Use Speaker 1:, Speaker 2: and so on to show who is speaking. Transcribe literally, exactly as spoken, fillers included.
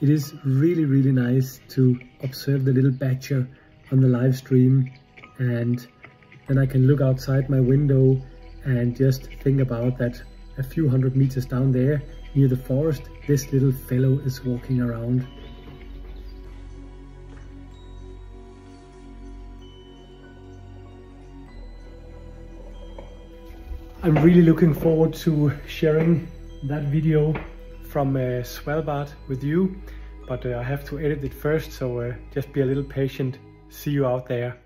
Speaker 1: it is really, really nice to observe the little badger on the live stream, and then I can look outside my window and just think about that a few hundred meters down there near the forest, this little fellow is walking around. I'm really looking forward to sharing that video from uh, Svalbard with you, but uh, I have to edit it first, so uh, just be a little patient. See you out there.